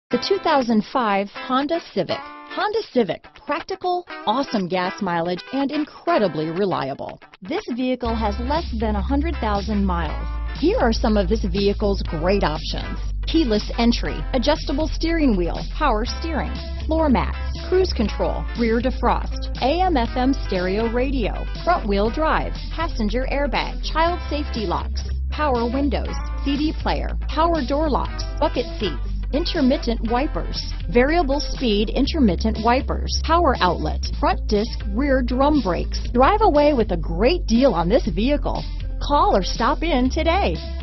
The 2005 Honda Civic. Honda Civic, practical, awesome gas mileage, and incredibly reliable. This vehicle has less than 100,000 miles. Here are some of this vehicle's great options: keyless entry, adjustable steering wheel, power steering, floor mats, cruise control, rear defrost, AM/FM stereo radio, front wheel drive, passenger airbag, child safety locks, power windows, CD player, power door locks, bucket seats, intermittent wipers, variable speed intermittent wipers, power outlet, front disc rear drum brakes. Drive away with a great deal on this vehicle. Call or stop in today.